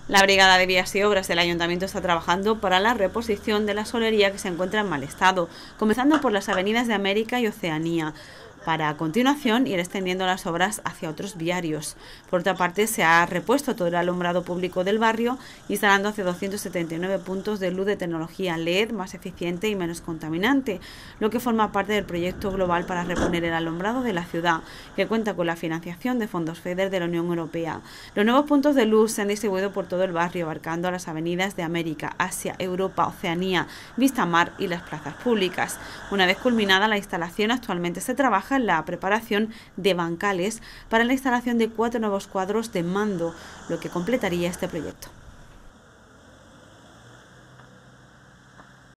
La Brigada de Vías y Obras del Ayuntamiento está trabajando para la reposición de la solería que se encuentra en mal estado, comenzando por las avenidas de América y Oceanía, para a continuación ir extendiendo las obras hacia otros viarios. Por otra parte, se ha repuesto todo el alumbrado público del barrio, instalando hacia 279 puntos de luz de tecnología LED más eficiente y menos contaminante, lo que forma parte del proyecto global para reponer el alumbrado de la ciudad, que cuenta con la financiación de fondos FEDER de la Unión Europea. Los nuevos puntos de luz se han distribuido por todo el barrio, abarcando las avenidas de América, Asia, Europa, Oceanía, Vista Mar y las plazas públicas. Una vez culminada la instalación, actualmente se trabaja en la preparación de bancales para la instalación de 4 nuevos cuadros de mando, lo que completaría este proyecto.